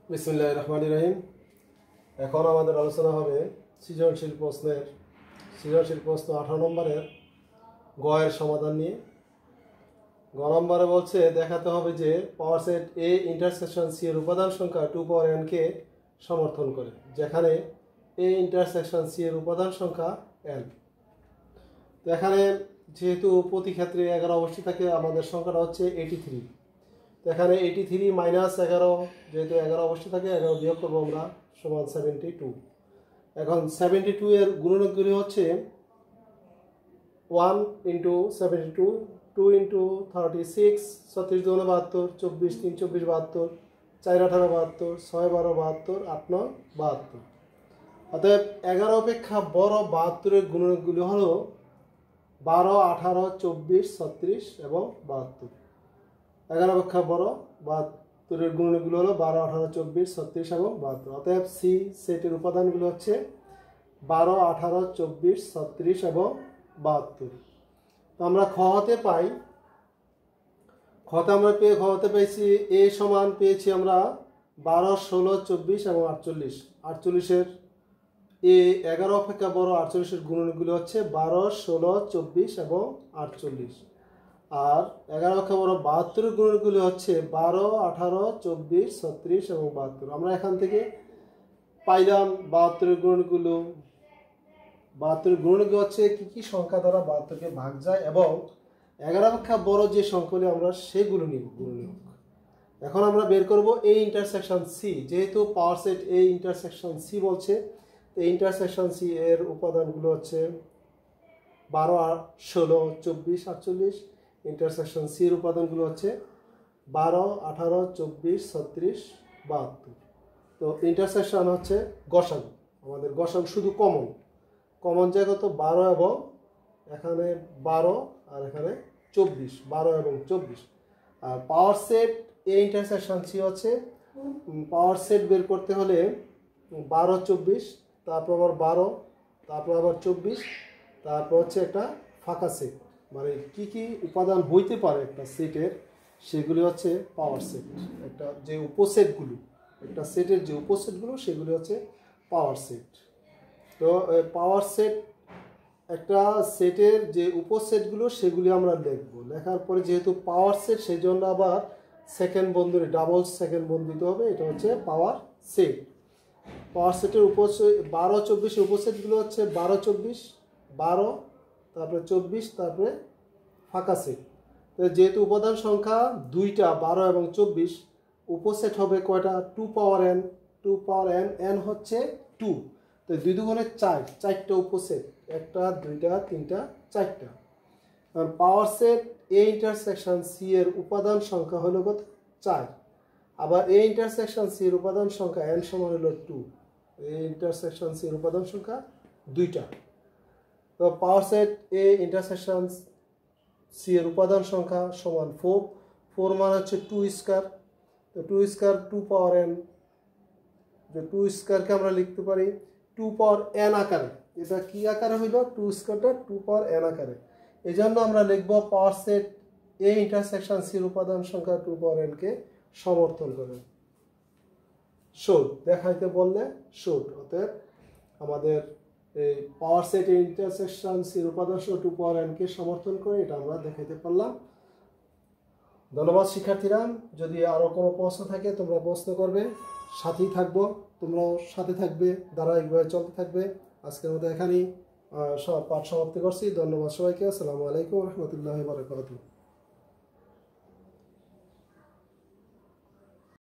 বিসমিল্লাহির রহমানির রহিম। এখন আমাদের আলোচনা হবে সৃজনশীল প্রশ্ন 18 নম্বরের গ এর সমাধান নিয়ে। গ নম্বরে বলছে দেখাতে হবে যে power set A intersection C এর উপাদান সংখ্যা 2 পাওয়ার n কে সমর্থন করে, যেখানে এ ইন্টারসেকশন সি এর উপাদান সংখ্যা n। তো এখানে যেহেতু প্রতি ক্ষেত্রে 11 অবস্থিত থাকে, আমাদের সংখ্যাটা হচ্ছে 83। তো এখানে 83 মাইনাস 11, যেহেতু 11 অবস্থিত থাকে 11 বিয়োগ করবো আমরা, সমান 72। এখন 72 এর গুণনকগুলি হচ্ছে 1 ইন্টু 72, 2 ইন্টু 36, 36 2 72, 24 3 24 72, 4 18 72, 6 12 72, 8 9 72। অতএব 11 অপেক্ষা বড় 72 এর গুণনকগুলি হলো 12 18 24 36 এবং 72। 11 অপেক্ষা বড় 72 এর গুণনকগুলো হলো 12 18 24 36 এবং 72। অতএব সি সেটের উপাদানগুলো হচ্ছে 12 18 24 36 এবং 72। তো আমরা খ হতে পেয়েছি এ সমান পেয়েছি আমরা 12 16 24 এবং 48। 48 এর এ 11 অপেক্ষা বড় 48 এর গুণনকগুলো হচ্ছে 12 16 24 এবং 48। আর 11 অপেক্ষা বড় 72 এর গুণনকগুলো হচ্ছে 12 18 24 36 এবং 72। আমরা এখান থেকে পাইলাম 72 এর গুণনকগুলো। 72 এর গুণনক হচ্ছে কি সংখ্যা দ্বারা 72 কে ভাগ যায়, এবং 11 অপেক্ষা বড় যে সংখ্যাগুলি আমরা সেগুলো নিব গুণনীয়ক। এখন আমরা বের করব এ ইন্টারসেকশন সি। যেহেতু power set A intersection C বলছে, তো ইন্টারসেকশন সি এর উপাদানগুলো হচ্ছে 12 16 24 48। ইন্টারসেকশন সি এর উপাদানগুলো হচ্ছে 12 18 24 36 72। তো ইন্টারসেকশন হচ্ছে গসাগু। আমাদের গসাগু শুধু কমন জায়গা তো 12 এবং এখানে 12 আর এখানে 24, 12 এবং 24। আর power set A intersection C হচ্ছে, পাওয়ার সেট বের করতে হলে 12 24, তারপর আবার 12, তারপর আবার 24, তারপর হচ্ছে একটা ফাঁকা সেট। মানে কি উপাদান হইতে পারে একটা সেটের, সেগুলি হচ্ছে পাওয়ার সেট। একটা সেটের যে উপসেটগুলো সেগুলি হচ্ছে পাওয়ার সেট। তো পাওয়ার সেট, একটা সেটের যে উপসেটগুলো সেগুলি আমরা লেখার পরে যেহেতু পাওয়ার সেট, সেই জন্য আবার ডাবল সেকেন্ড বন্ধ দিতে হবে। এটা হচ্ছে পাওয়ার সেট। পাওয়ার সেটের 12 24 উপসেটগুলো হচ্ছে 12 24 12, তারপরে 24, তারপরে ফাঁকা সেট। তো যেহেতু উপাদান সংখ্যা দুইটা 12 এবং 24, উপসেট হবে কয়টা? 2 পাওয়ার n, n হচ্ছে 2। তো 2 দুগুণে 4, 4টা উপসেট, 1টা 2টা 3টা 4টা। কারণ power set A intersection C এর উপাদান সংখ্যা হলো কত? 4। আবার এ ইন্টারসেকশন সি এর উপাদান সংখ্যা n সমান হলো 2। এ ইন্টারসেকশন সি এর উপাদান সংখ্যা 2টা। তো power set A intersection C এর উপাদান সংখ্যা সমান 4। 4 মানে হচ্ছে 2 স্কয়ার। তো 2 স্কয়ার 2 পাওয়ার n, যে 2 স্কয়ারকে আমরা লিখতে পারি 2 পাওয়ার n আকারে। এটা কি আকারে হইল? 2 স্কয়ারটা 2 পাওয়ার n আকারে। এই জন্য আমরা লিখব power set A intersection C এর উপাদান সংখ্যা 2 পাওয়ার n কে সমর্থন করে। শুড দেখাইতে বললে শুড। অতএব আমাদের এই power set A intersection C এর উপাদান সংখ্যা 2 পাওয়ার n কে সমর্থন করে, এটা আমরা দেখাইতে পারলাম। ধন্যবাদ শিক্ষার্থীরা। যদি আরো কোনো প্রশ্ন থাকে তোমরা প্রশ্ন করবে, সাথেই থাকবো, তোমরাও সাথে থাকবে, ধারাবাহিকভাবে চলতে থাকবে। আজকের মতো এখানেই পাঠ সমাপ্তি করছি। ধন্যবাদ সবাইকে। আসসালামু আলাইকুম ওয়া রাহমাতুল্লাহি ওয়া বারাকাতুহু।